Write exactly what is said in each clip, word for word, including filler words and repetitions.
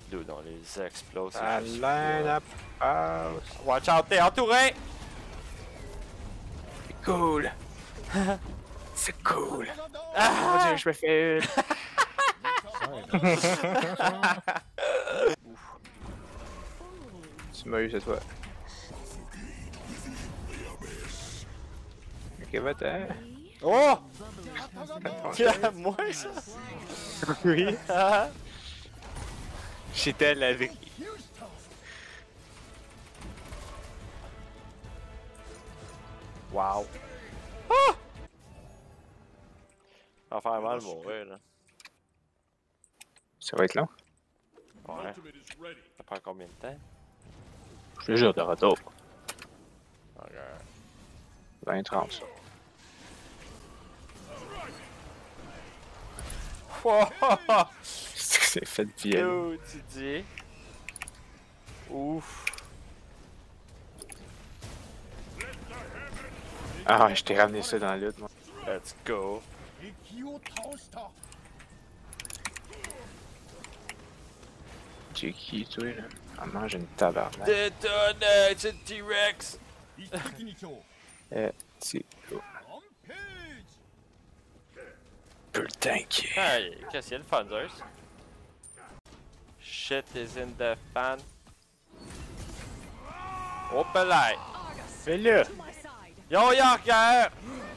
Deux dans les explosifs. Alain la passe. Watch out, t'es entouré! C'est cool. C'est cool. Ah! Mon dieu, je me fais une. Tu m'as eu cette fois. Ok, va-t'en. Oh! Moi ça? Oui. J'étais à l'abri. Wow. Ah! Ça va faire mal mourir là. Ça va être long. Ouais. Ça prend combien de temps? Je te jure, de retour. Ok. vingt trente ça. C'est fait de pied. Oh, tu dis. Ouf. Ah, je t'ai ramené ça dans la lutte, moi. Let's go. Tu es qui, toi, là? Ah, mange une tabarnak. Détonne, c'est le T-Rex! Eh, c'est cool. Peut le tanker. Hey, qu'est-ce qu'il y a le Funders? Shit is in the fan. Hop là! Fais-le! Yo Yorker!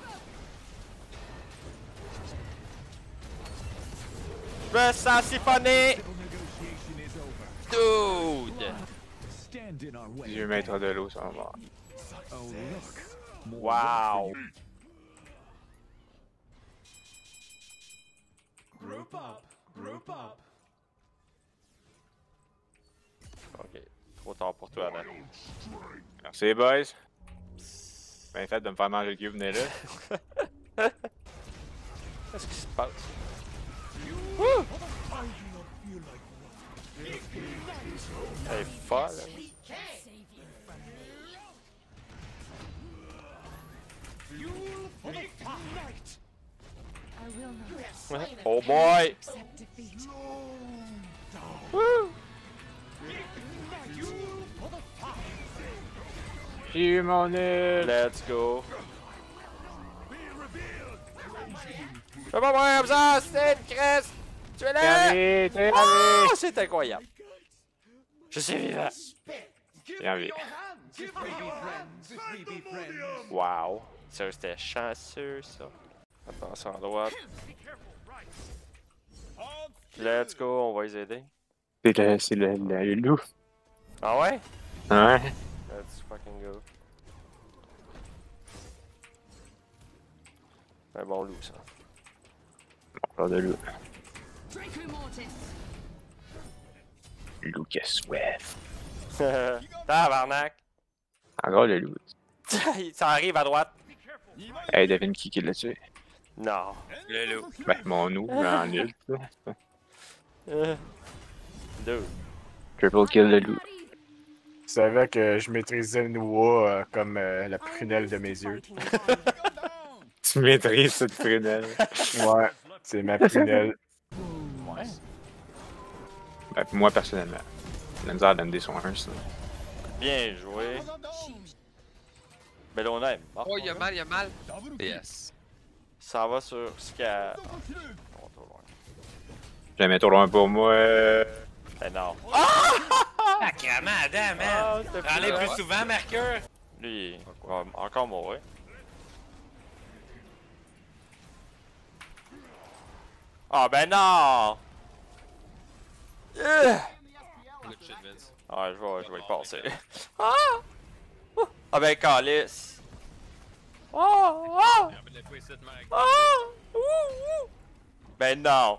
Je me sens siphonné! Dude! dix-huit mètres de l'eau, ça va mort. Wow! Group up, group up. Ok, trop tard pour toi là. Merci les boys. Bien fait de me faire manger le cube, venez là. Qu'est-ce qui se passe? Wouh! Elle est folle! Oh boy! Woo! J'ai eu mon nez. Let's go! Je peux pas mourir comme ça! C'est une crèche! Tu es là! Allez, t'es Oh, allé. c'est incroyable! Je suis vivant! Bien vu. Wow! Sérieux, c'était chanceux ça! Attention à droite. Let's go, on va les aider. C'est le, c'est le, le, le loup. Ah ouais? Ouais. Let's fucking go. Un bon loup ça. On parle de loup. Loup qui a soif. Tabarnak! Encore le loup. Ça arrive à droite. Hey, devine qui qui l'a tué. Non. Le loup. Ben, mon loup, en nul. Euh. Deux. Triple kill le loup. Je savais que je maîtrisais le Noah euh, comme euh, la prunelle de mes yeux. Tu maîtrises cette prunelle. Ouais, c'est ma prunelle. Ouais. Ben, moi, personnellement. La misère d'M D son un, ça. Bien joué. Mais là, on aime. Oh, il y a mal, il y a mal. Yes. Ça va sur ce qu'il y a. Jamais trop loin pour moi. Ben non. Ah, clairement, Adam, man. Ah, c'était Prends-les plus- plus souvent, Mercure. Lui, il va encore mourir. Ah ben non! Yeah! Good shit, Vince. Ah, je vais, je vais le passer. Ah! Ouh! Ah ben calice! Oh! Oh! Oh! Ouh! Ouh! Ben non!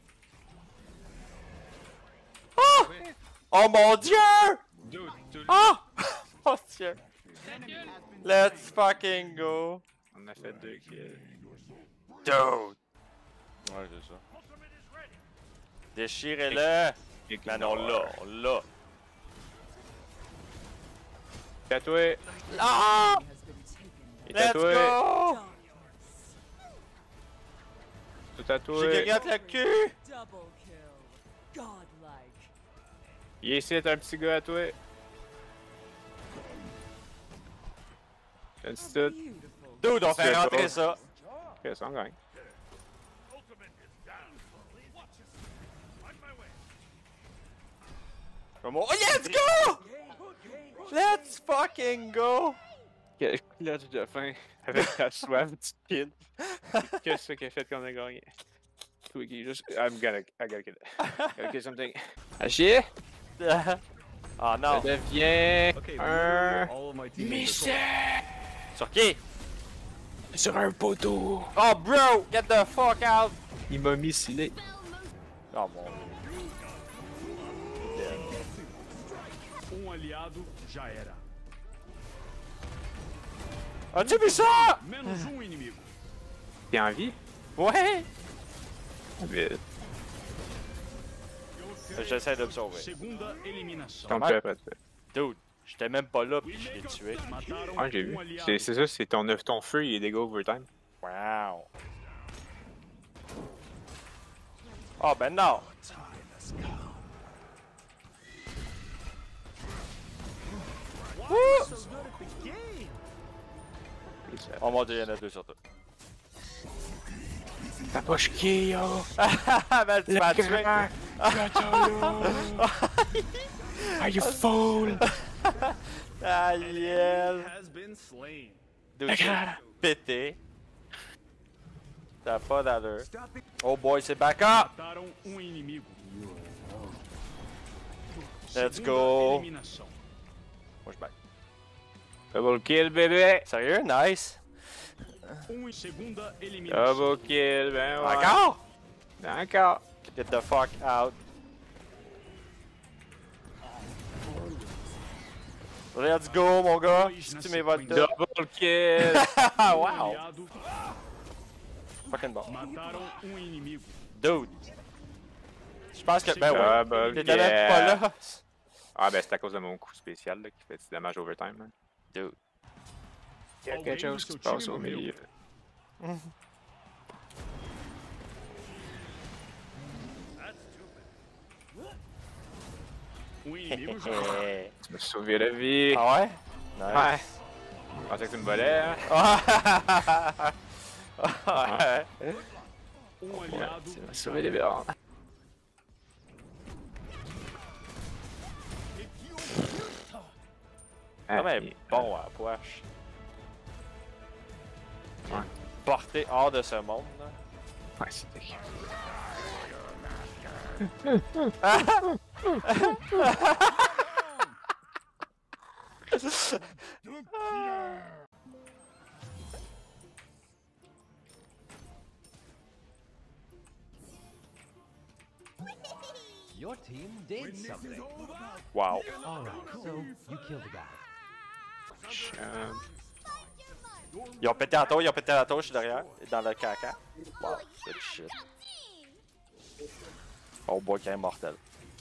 Oh! Oh mon dieu! Oh! Mon dieu! Let's fucking go! On a fait deux kills. Dude! Ouais, c'est ça. Déchirez-le! Man, on l'a, on l'a! Tatoué! Ah! Il est Let's tatoué! go! Tout J'ai tatoué! gagné le cul! Il est ici, t'as un petit gars à toi. Un petit tout. Dude, on fait Tu rentrer fais ça. Ok, ça, on gagne. Comme on- Oh, let's go! Let's fucking go! Quel clutch de fin avec ta soif, petite kid. Qu'est-ce que ça qu'il a fait qu'on a gagné? Twiggy, juste. I'm gonna. I gotta kill it. Gotta kill something. À chier! Ah non. Ça devient. Okay, un. all of my teammates Mission! Sur qui? Sur un poteau! Oh bro! Get the fuck out! Il m'a mis scellé. Oh mon dieu. Um aliado já era. As-tu vu ça? Menos um inimigo. T'es en vie? Ouais! Vite. J'essaie de me sauver. Segunda eliminação. Ton peu après toi. Dude, j'étais même pas là pis je l'ai tué. Mataram Ah, j'ai vu. um aliado. C'est c'est ça, c'est ton, ton feu, il est dégâts overtime. Wow. Oh ben non! Wouh! Oh mon dieu, y'en a deux sur deux. T'as pas chiqué, yo! Ah ben tu m'as tué! Are you fool? Ah yeah! Has been slain. Dude, j'ai pété. T'as pas d'allure. Oh boy, c'est back up! Mataram um inimigo. Let's Segunda go! eliminação. Moi je back. Double kill, bébé! Sérieux? Nice! Um segunda eliminação. Double kill, ben ouais. Encore? Encore! Get the fuck out. Let's go, mon gars! Si tu m'évoques tout. Double kill! Wow! Aliado. Fucking bon. Mataram um inimigo. Dude! Je pense que. Ben ouais. Double T'étais même pas kill! là. Ah, ben c'est à cause de mon coup spécial là, qui fait du damage overtime. Là. Dude. Il y a quelque chose qui se passe au milieu. Um inimigo já. Eh. Tu m'as sauvé la vie! Ah ouais? Ouais! Nice. Je pensais que tu me volais, hein? Ouais. Um Ouais, aliado. tu m'as sauvé les bérons. Quand même bon à poche. Ouais. Porté hors de ce monde. Là. Ouais, c'était. Your team did something. Wow. All right, so you killed a guy. Chum. Ils ont pété la tour, ils ont pété la tour, je suis derrière. Dans le caca. Wow, good shit. Oh boy, qui est mortel.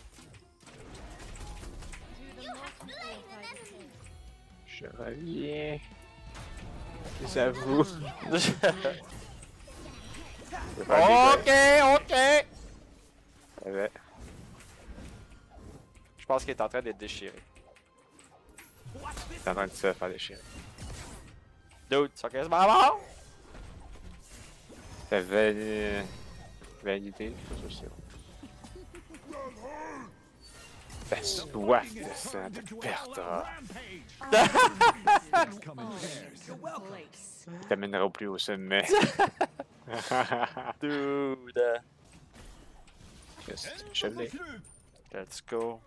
Je reviens. C'est à vous. Ok, ok! Ouais. Je pense qu'il est en train d'être déchiré. T'es en train de se faire déchirer. Dude, ils sont quasiment morts! T'as validé. Validé, je sais pas. Ta soif de sang te perdra. T'amènera au plus haut sommet. Dude! Chevelé. Let's go.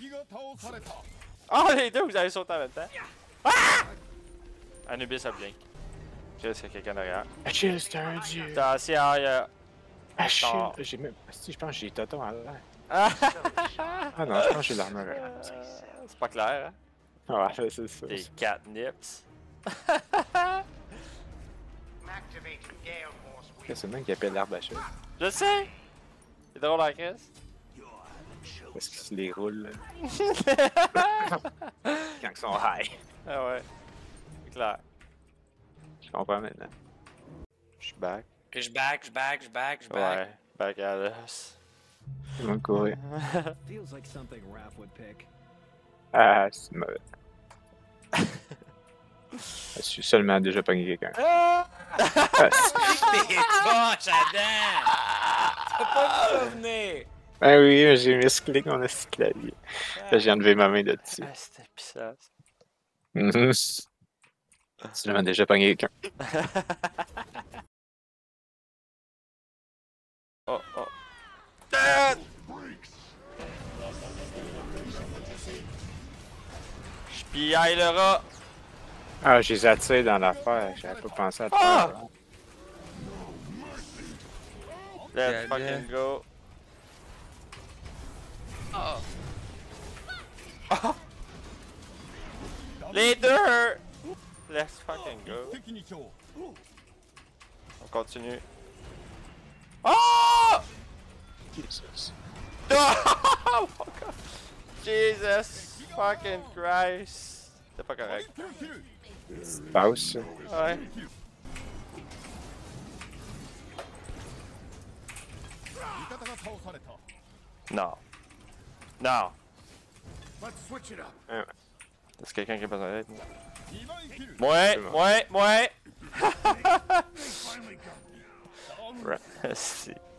Oh, les deux, vous avez sauté en même temps. Ah! Anubis a blink. Qu'est-ce qu'il y a quelqu'un derrière? Achille, c'est un dieu. Attention, il y a. Achille, Attends. j'ai même. Si, je pense que j'ai Toto en l'air. Ah! Ah non, je pense que j'ai l'armure. Euh, C'est pas clair, hein? Ouais, c'est ça. Des catnips. C'est le même qui appelle l'arbre à cheveux. Je sais! C'est drôle en crise. Parce qu'ils se les roulent. Quand ils sont high. Ah ouais. C'est clair. Je comprends maintenant. Je suis back. Je back, je back, je back, je back. Ouais. Back at us. Ils vont courir. Feels like something Raph would pick. Ah, c'est mauvais. Je suis seulement déjà pogné quelqu'un. Ah! Ah, c'est- T'es proche, Adam! T'as pas vu ça venir! ah oui, j'ai misclé mon esti de clavier. Là, j'ai enlevé ma main de dessus. Ah, c'était pissant. Mhm. Seulement déjà pogné quelqu'un. Oh, oh. Ah! Je pillaille le rat. Ah, je les attire dans l'affaire. J'avais pas pensé à le Ah! faire. Let's fucking go. Oh! Ah! Les deux! Let's fucking go. 敵に今日 On continue. Oh! Jesus. Oh! Jesus fucking Christ. C'est pas correct. Passe. Ouais. 味方が倒された Non. Non. Let's switch it up Est-ce quelqu'un qui a besoin d'aide? にばいキル Moi, moi, moi! Finally got me. Si.